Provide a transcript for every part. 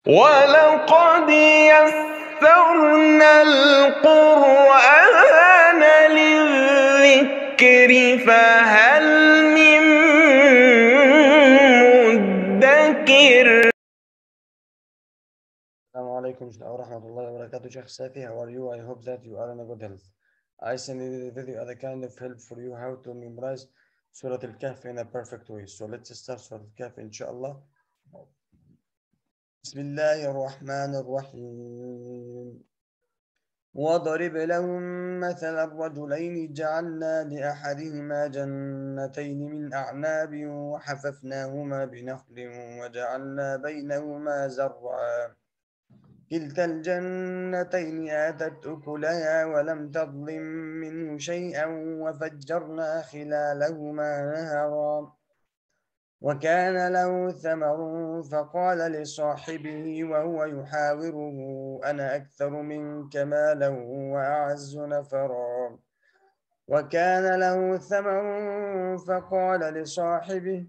ولقد يسرنا القرآن للذكر فهل من مدكر. السلام عليكم ورحمة الله وبركاته. Sheikh Safi, how are you? I hope that you are in a good health. I send you the video as a kind of help for you how to memorize Surah Al-Kahf in a perfect way. So let's start Surah Al-Kahf inshallah. بسم الله الرحمن الرحيم. وضرب لهم مثل الرجلين جعلنا لأحدهما جنتين من أعناب وحففناهما بنخل وجعلنا بينهما زرعا كلتا الجنتين آتت أكلها ولم تظلم منه شيئا وفجرنا خلالهما نهرا وكان له ثمر فقال لصاحبه وهو يحاوره أنا أكثر منك مالا وأعز نفرا وكان له ثمر فقال لصاحبه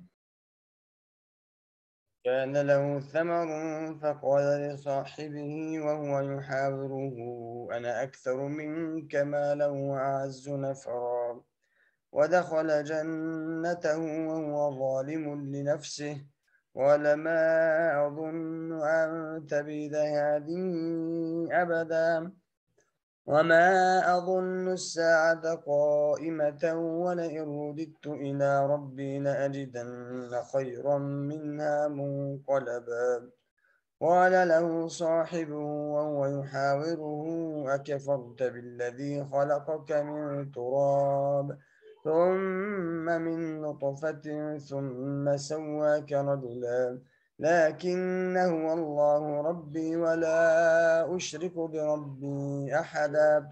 وهو يحاوره أنا أكثر منك مالا وأعز نفرا ودخل جنته وهو ظالم لنفسه ولما أظن أن تبيد هذه أبدا وما أظن الساعة قائمة ولئن رددت إلى ربي لأجدن خيرا منها منقلبا قال له صاحبه وهو يحاوره أكفرت بالذي خلقك من تراب ثم من نطفة ثم سواك رجلا لكن هو الله ربي ولا أشرك بربي أحدا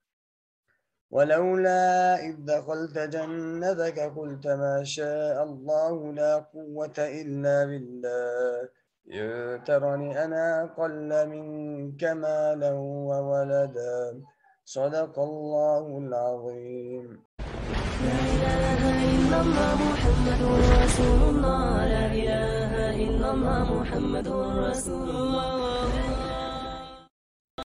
ولولا إذ دخلت جنتك قلت ما شاء الله لا قوة إلا بالله إن ترني أنا أقل منك مالا وولدا صدق الله العظيم. لا إله إلا الله محمد رسول الله. لا إله إلا الله محمد رسول الله.